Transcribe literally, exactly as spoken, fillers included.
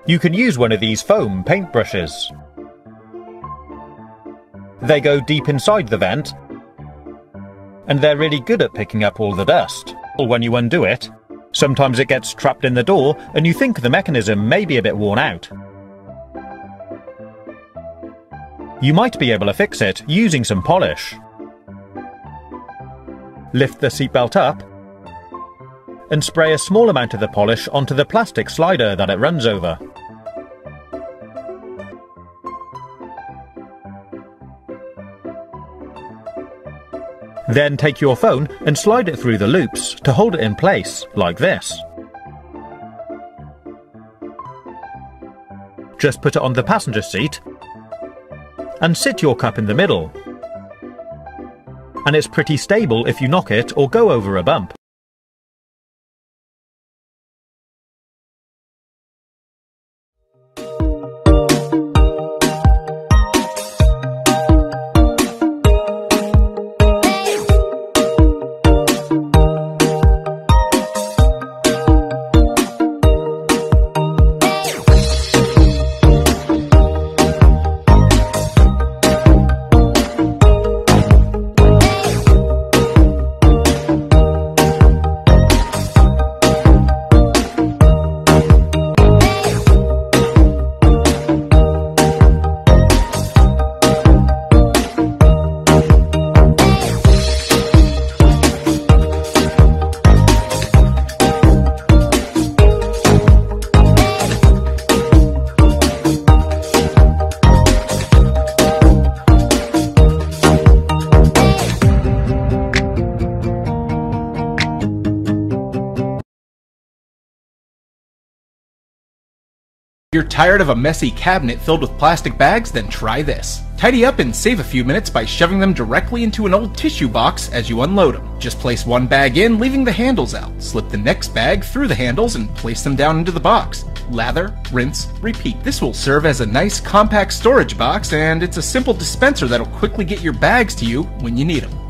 You can use one of these foam paintbrushes. They go deep inside the vent, and they're really good at picking up all the dust. When you undo it, sometimes it gets trapped in the door and you think the mechanism may be a bit worn out. You might be able to fix it using some polish. Lift the seatbelt up and spray a small amount of the polish onto the plastic slider that it runs over. Then take your phone and slide it through the loops to hold it in place, like this. Just put it on the passenger seat and sit your cup in the middle. And it's pretty stable if you knock it or go over a bump. You're tired of a messy cabinet filled with plastic bags? Then try this. Tidy up and save a few minutes by shoving them directly into an old tissue box as you unload them. Just place one bag in, leaving the handles out. Slip the next bag through the handles and place them down into the box. Lather, rinse, repeat. This will serve as a nice compact storage box, and it's a simple dispenser that'll quickly get your bags to you when you need them.